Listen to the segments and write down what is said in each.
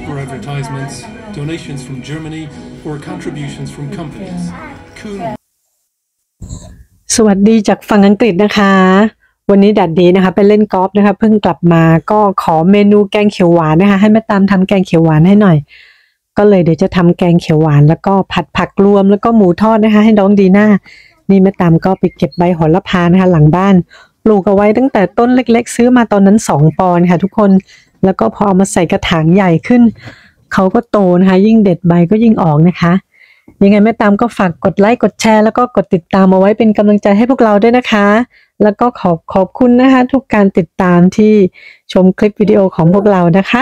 Newspaper advertisements, donations from Germany, or contributions from companies. Kuhn สวัสดีจากฝั่งอังกฤษนะคะวันนี้ดัดดีนะคะไปเล่นกอล์ฟนะคะเพิ่งกลับมาก็ขอเมนูแกงเขียวหวานนะคะให้แม่ตามทำแกงเขียวหวานให้หน่อยก็เลยเดี๋ยวจะทำแกงเขียวหวานแล้วก็ผัดผักรวมแล้วก็หมูทอดนะคะให้น้องดีน่านี่แม่ตามก็ไปเก็บใบโหระพานะคะหลังบ้านปลูกเอาไว้ตั้งแต่ต้นเล็กๆซื้อมาตอนนั้น2 ปอนด์ค่ะทุกคนแล้วก็พอเอามาใส่กระถางใหญ่ขึ้นเขาก็โตนะคะยิ่งเด็ดใบก็ยิ่งออกนะคะยังไงแม่ตามก็ฝากกดไลค์กดแชร์แล้วก็กดติดตามเอาไว้เป็นกำลังใจให้พวกเราด้วยนะคะแล้วก็ขอบคุณนะคะทุกการติดตามที่ชมคลิปวิดีโอของพวกเรานะคะ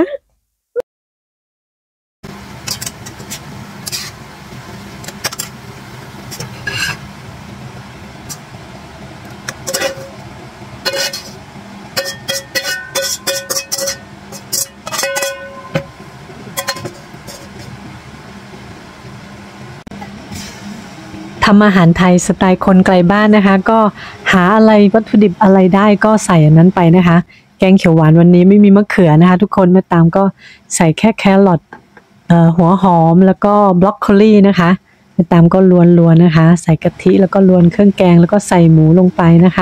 ทำอาหารไทยสไตล์คนไกลบ้านนะคะก็หาอะไรวัตถุดิบอะไรได้ก็ใส่อันนั้นไปนะคะแกงเขียวหวานวันนี้ไม่มีมะเขือนะคะทุกคนแม่ตามก็ใส่แค่แครอทหัวหอมแล้วก็บล็อกโคลี่นะคะแม่ตามก็ลวนๆนะคะใส่กะทิแล้วก็ลวนเครื่องแกงแล้วก็ใส่หมูลงไปนะคะ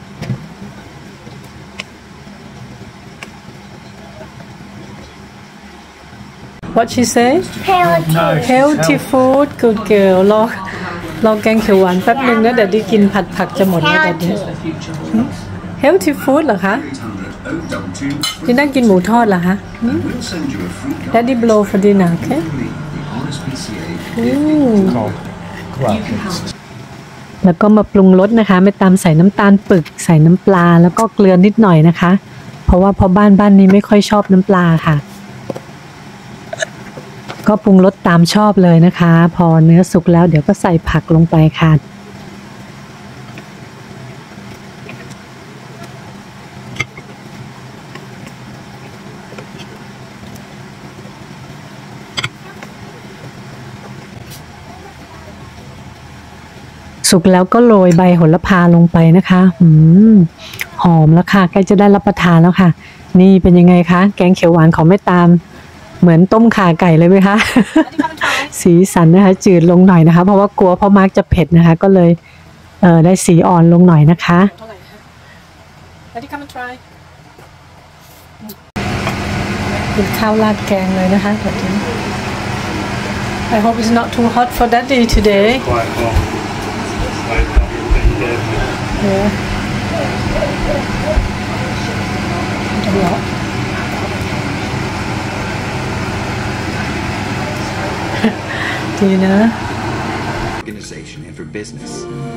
What she say healthy food good girl รอแกงเขียวหวานแป๊บนึงนะเดี๋ยวได้กินผัดผักจะหมดแล้วเดี๋ยว healthy food เหรอคะที่นั่งกินหมูทอดเหรอคะ Daddy blow for dinner โอเคแล้วก็มาปรุงรสนะคะไม่ตามใส่น้ำตาลปึกใส่น้ำปลาแล้วก็เกลือนิดหน่อยนะคะเพราะว่าพอบ้านนี้ไม่ค่อยชอบน้ำปลาค่ะก็ปรุงรสตามชอบเลยนะคะพอเนื้อสุกแล้วเดี๋ยวก็ใส่ผักลงไปค่ะสุกแล้วก็โรยใบโหระพาลงไปนะคะหอมแล้วค่ะใกล้จะได้รับประทานแล้วค่ะนี่เป็นยังไงคะแกงเขียวหวานของแม่ตามเหมือนต้มข่าไก่เลยไหมคะ สีสันนะคะจืดลงหน่อยนะคะเพราะว่ากลัวพ่อมาร์กจะเผ็ดนะคะก็เลยได้สีอ่อนลงหน่อยนะคะกินข้าวราดแกงเลยนะคะแบบนี้ I hope it's not too hot for Daddy today yeah ดีนะ Organization and for business.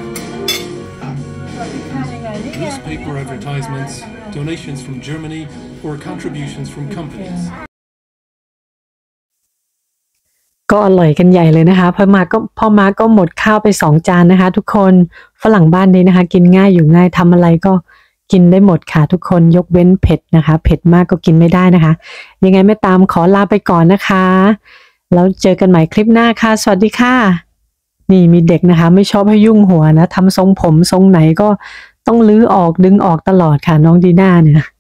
Newspaper advertisements, donations from Germany, or contributions from companies. ก็อร่อยกันใหญ่เลยนะคะพ่อมาก็หมดข้าวไป2 จานนะคะทุกคนฝรั่งบ้านนี้นะคะกินง่ายอยู่ง่ายทำอะไรก็กินได้หมดค่ะทุกคนยกเว้นเผ็ดนะคะเผ็ดมากก็กินไม่ได้นะคะยังไงไม่ตามขอลาไปก่อนนะคะแล้วเจอกันใหม่คลิปหน้าค่ะสวัสดีค่ะนี่มีเด็กนะคะไม่ชอบให้ยุ่งหัวนะทำทรงผมทรงไหนก็ต้องลื้อออกดึงออกตลอดค่ะน้องดีน่าเนี่ย